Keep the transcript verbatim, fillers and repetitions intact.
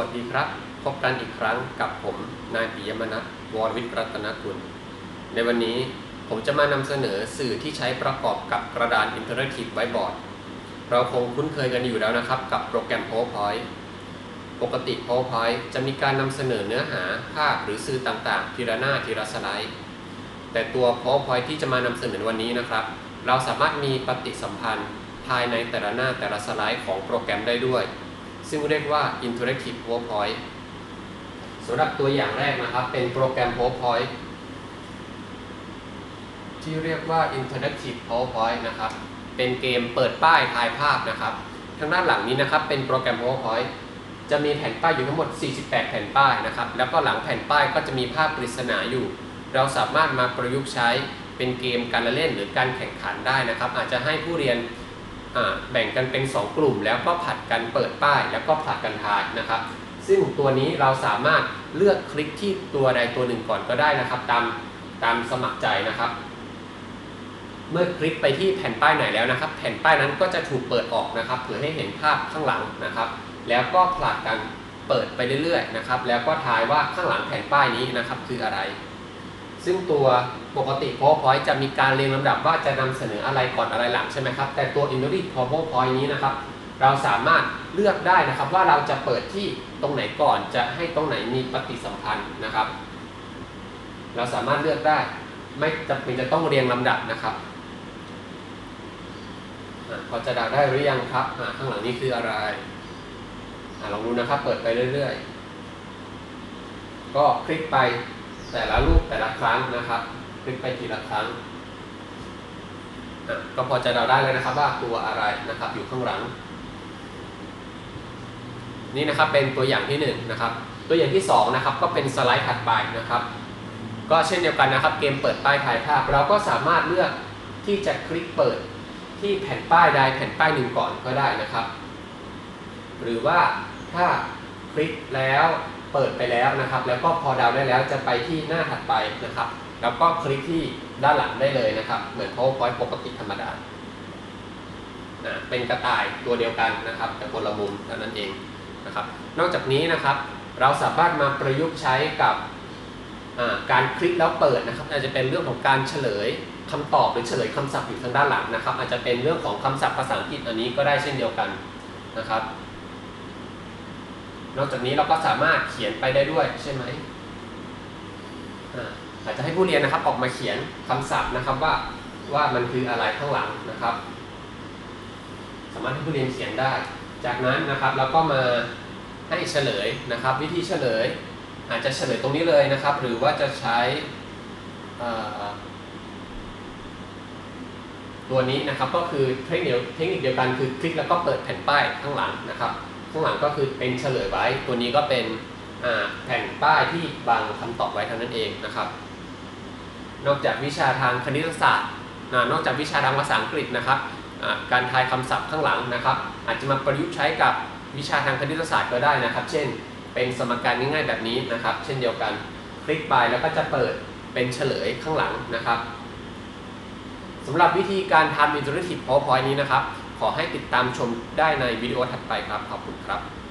วัสดีครับพบกันอีกครั้งกับผมนายปิยมนัส วรวิทย์รัตนกุลในวันนี้ผมจะมานำเสนอสื่อที่ใช้ประกอบกับกระดานอินเทอร์แอคทีฟไวท์บอร์ดเราคงคุ้นเคยกันอยู่แล้วนะครับกับโปรแกรม PowerPoint ปกติ PowerPoint จะมีการนำเสนอเนื้อหาภาพหรือสื่อต่างๆทีละหน้าทีละสไลด์แต่ตัว PowerPoint ที่จะมานำเสนอวันนี้นะครับเราสามารถมีปฏิสัมพันธ์ภายในแต่ละหน้าแต่ละสไลด์ของโปรแกรมได้ด้วยซึ่งเรียกว่า Interactive PowerPoint สำหรับตัวอย่างแรกนะครับเป็นโปรแกรม PowerPoint ที่เรียกว่า Interactive PowerPoint นะครับเป็นเกมเปิดป้ายถ่ายภาพนะครับทางด้านหลังนี้นะครับเป็นโปรแกรม PowerPoint จะมีแผ่นป้ายอยู่ทั้งหมดสี่สิบแปดแผ่นป้ายนะครับแล้วก็หลังแผ่นป้ายก็จะมีภาพปริศนาอยู่เราสามารถมาประยุกต์ใช้เป็นเกมการเล่นหรือการแข่งขันได้นะครับอาจจะให้ผู้เรียนแบ่งกันเป็นสองกลุ่มแล้วก็ผลัดกันเปิดป้ายแล้วก็ผลัดกันทายนะครับซึ่งตัวนี้เราสามารถเลือกคลิกที่ตัวใดตัวหนึ่งก่อนก็ได้นะครับตามตามสมัครใจนะครับเมื่อคลิกไปที่แผ่นป้ายไหนแล้วนะครับแผ่นป้ายนั้นก็จะถูกเปิดออกนะครับเพื่อให้เห็นภาพข้างหลังนะครับแล้วก็ผลัดกันเปิดไปเรื่อยๆนะครับแล้วก็ทายว่าข้างหลังแผ่นป้ายนี้นะครับคืออะไรซึ่งตัวปกติ PowerPoint จะมีการเรียงลำดับว่าจะนำเสนออะไรก่อนอะไรหลังใช่ไหมครับแต่ตัว Interactive PowerPoint นี้นะครับเราสามารถเลือกได้นะครับว่าเราจะเปิดที่ตรงไหนก่อนจะให้ตรงไหนมีปฏิสัมพันธ์นะครับเราสามารถเลือกได้ไม่จำเป็นจะต้องเรียงลำดับนะครับพอจะเดาได้หรือยังครับข้างหลังนี้คืออะไรลองดูนะครับเปิดไปเรื่อยๆก็คลิกไปแต่ละรูปแต่ละครั้งนะครับคลิกไปทีละครั้งก็พอจะเดาได้เลยนะครับว่าตัวอะไรนะครับอยู่ข้างหลังนี่นะครับเป็นตัวอย่างที่หนึ่งนะครับตัวอย่างที่สองนะครับก็เป็นสไลด์ถัดไปนะครับก็เช่นเดียวกันนะครับเกมเปิดป้ายถ่ายภาพเราก็สามารถเลือกที่จะคลิกเปิดที่แผ่นป้ายใดแผ่นป้ายหนึ่งก่อนก็ได้นะครับหรือว่าถ้าคลิกแล้วเปิดไปแล้วนะครับแล้วก็พอเดาได้แล้วจะไปที่หน้าถัดไปนะครับแล้วก็คลิกที่ด้านหลังได้เลยนะครับเหมือน PowerPoint ปกติธรรมดานะเป็นกระต่ายตัวเดียวกันนะครับแต่คนละมุมเท่านั้นเองนะครับนอกจากนี้นะครับเราสามารถมาประยุกต์ใช้กับการคลิกแล้วเปิดนะครับอาจจะเป็นเรื่องของการเฉลยคำตอบหรือเฉลยคำศัพท์อยู่ทางด้านหลังนะครับอาจจะเป็นเรื่องของคำศัพท์ภาษาอังกฤษอันนี้ก็ได้เช่นเดียวกันนะครับนอกจากนี้เราก็สามารถเขียนไปได้ด้วยใช่ไหมอาจจะให้ผู้เรียนนะครับออกมาเขียนคำศัพท์นะครับว่าว่ามันคืออะไรข้างหลังนะครับสามารถให้ผู้เรียนเขียนได้จากนั้นนะครับเราก็มาให้เฉลยนะครับวิธีเฉลยอาจจะเฉลยตรงนี้เลยนะครับหรือว่าจะใช้ตัวนี้นะครับก็คือเทคนิคเทคนิคเดียวกันคือคลิกแล้วก็เปิดแผ่นป้ายข้างหลังนะครับข้างหลังก็คือเป็นเฉลยไว้ตัวนี้ก็เป็นแผ่นป้ายที่บังคำตอบไว้เท่านั้นเองนะครับนอกจากวิชาทางคณิตศาสตร์นอกจากวิชาทางภาษาอังกฤษนะครับการทายคำศัพท์ข้างหลังนะครับอาจจะมาประยุกต์ใช้กับวิชาทางคณิตศาสตร์ก็ได้นะครับเช่นเป็นสมการง่ายๆแบบนี้นะครับเช่นเดียวกันคลิกไปแล้วก็จะเปิดเป็นเฉลยข้างหลังนะครับสำหรับวิธีการทำ Interactive PowerPoint นี้นะครับขอให้ติดตามชมได้ในวิดีโอถัดไปครับขอบคุณครับ